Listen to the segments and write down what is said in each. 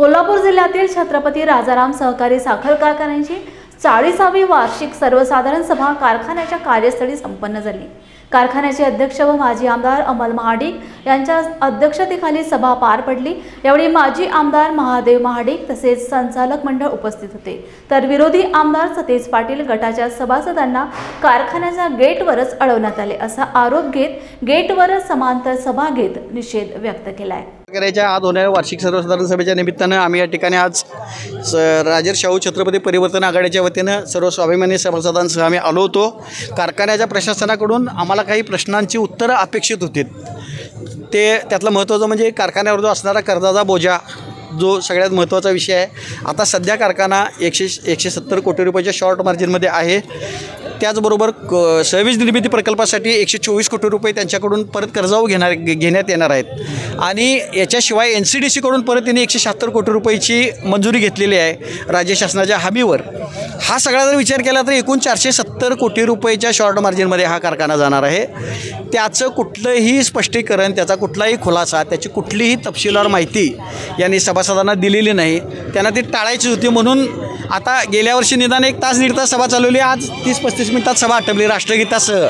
कोल्हापूर जिल्ह्यातील छत्रपती राजाराम सहकारी साखर कारखान्याची 40वी वार्षिक सर्वसाधारण सभा कारखान्याच्या कार्यस्थळी संपन्न झाली। कारखान्याचे अध्यक्ष व माजी आमदार अमल महाडिक यांच्या अध्यक्षतेखाली सभा पार पडली। यावेळी माजी आमदार महादेव महाडिक तसेच संचालक मंडळ उपस्थित होते, तर विरोधी आमदार सतेज पाटील गटाच्या सभासदांना कारखान्याच्या गेटवरच अडवण्यात आले असा आरोप घेत गेटवर समांतर सभा घेत निषेध व्यक्त केला आहे। कारखान्याच्या आज होणाऱ्या वार्षिक सर्वसाधारण सभेच्या निमित्तानं आम्ही या ठिकाणी आज राजर्षी छत्रपती परिवर्तन आघाडीच्या वतीनं सर्व स्वाभिमानी सभासदांसह आम्ही आलो होतो। कारखान्याच्या प्रशासनाकडून आम्हाला काही प्रश्नांची उत्तरं अपेक्षित होती। त्यातलं महत्त्वाचं म्हणजे कारखान्यावर जो असणारा कर्जाचा बोजा जो सगळ्यात महत्त्वाचा विषय आहे। आता सध्या कारखाना 170 कोटी रुपयाच्या शॉर्ट मार्जिनमध्ये आहे। त्याचबरोबर सहवीज निर्मिती प्रकल्पासाठी 124 कोटी रुपये त्यांच्याकडून परत कर्जावर घेण्यात येणार आहेत आणि याच्याशिवाय NCDC कडून परत त्यांनी 176 कोटी रुपयाची मंजुरी घेतलेली आहे राज्य शासनाच्या हमीवर। हा सगळा जर विचार केला तर एकूण 470 कोटी रुपयाच्या शॉर्ट मार्जिनमध्ये हा कारखाना जाणार आहे। त्याचं कुठलंही स्पष्टीकरण, त्याचा कुठलाही खुलासा, त्याची कुठलीही तपशीलवार माहिती यांनी सभासदांना दिलेली नाही। त्यांना ती टाळायची होती म्हणून आता गेल्या वर्षी निदान 1 तास 1.5 तास सभा चालवली, आज 30-35 मिनिटात सभा आटपली राष्ट्रगीतासह।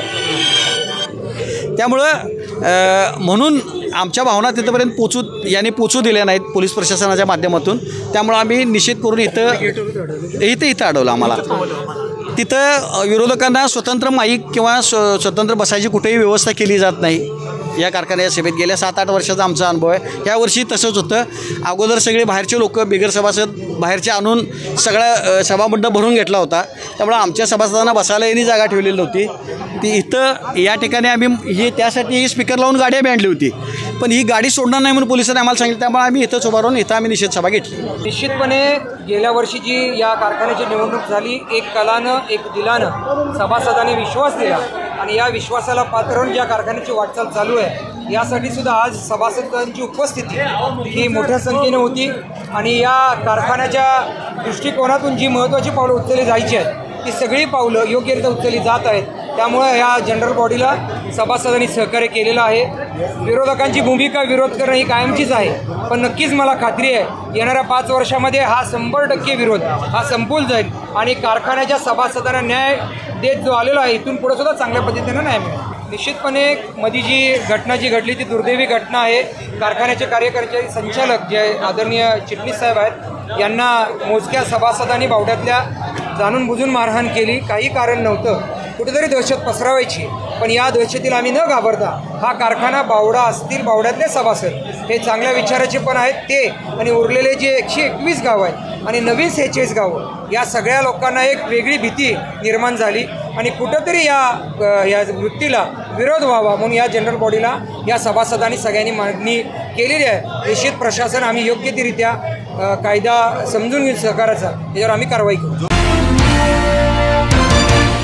त्यामुळं म्हणून आमच्या भावना तिथपर्यंत पोचू दिल्या नाहीत पोलीस प्रशासनाच्या माध्यमातून। त्यामुळं आम्ही निश्चित करून इथं अडवलं आम्हाला। तिथं विरोधकांना स्वतंत्र माईक किंवा स्वतंत्र बसायची कुठेही व्यवस्था केली जात नाही। या कारखान्याच्या सभेत गेल्या 7-8 वर्षाचा आमचा अनुभव आहे। या वर्षी तसंच होतं। अगोदर सगळे बाहेरचे लोक बिगर सभासद बाहेरचे आणून सगळा सभामंडप भरून घेतला होता। त्यामुळे आमच्या सभासदांना बसायला यांनी जागा ठेवलेली नव्हती। ती इथं या ठिकाणी आम्ही त्यासाठी स्पीकर लावून गाडी आम्ही आणली होती, पण ही गाडी सोडणार नाही म्हणून पोलिसांनी आम्हाला सांगितलं। त्यामुळे आम्ही इथंच उभा राहून इथं आम्ही निषेध सभा घेतली। निश्चितपणे गेल्या वर्षी जी या कारखान्याची निवडणूक झाली, एक कलानं एक दिलानं सभासदांनी विश्वास दिला आणि या विश्वासाला पात्र होऊन ज्या कारखान्याची वाटचाल चालू आहे यासाठी सुद्धा आज सभासदांची उपस्थिती ही मोठ्या संख्येने होती आणि या कारखान्याच्या दृष्टिकोनातून जी महत्त्वाची पावलं उचलली जायची आहेत ती सगळी पावलं योग्यरित्या उचलली जात आहेत। त्यामुळे या जनरल बॉडीला सभासदांनी सहकार्य केलेलं आहे। विरोधकांची भूमिका विरोध करणं ही कायमचीच आहे, पण नक्कीच मला खात्री आहे येणाऱ्या 5 वर्षामध्ये हा 100% विरोध हा संपून जाईल आणि कारखान्याच्या सभासदांना न्याय देत जो आलेला आहे इथून पुढे सुद्धा चांगल्या पद्धतीनं न्याय मिळेल। निश्चितपणे मध्ये जी घटना घडली ती दुर्दैवी घटना आहे। कारखान्याचे कार्यकारी संचालक जे आदरणीय चिटणीस साहेब आहेत यांना मोजक्या सभासदांनी बावड्यातल्या जाणून बुजून मारहाण केली। काही कारण नव्हतं, कुठेतरी दहशत पसरवायची, पण या दहशतीला आम्ही न घाबरता हा कारखाना बावडा असतील बावड्यातले सभासद हे चांगल्या विचाराचे पण आहेत ते आणि उरलेले जे 121 गावं आहेत आणि नवीन 46 गावं या सगळ्या लोकांना एक वेगळी भीती निर्माण झाली आणि कुठंतरी या वृत्तीला विरोध व्हावा म्हणून या जनरल बॉडीला या सभासदांनी सगळ्यांनी मागणी केलेली आहे। निश्चित प्रशासन आम्ही योग्य ती रित्या कायदा समजून घेऊन सहकाराचा याच्यावर आम्ही कारवाई करू।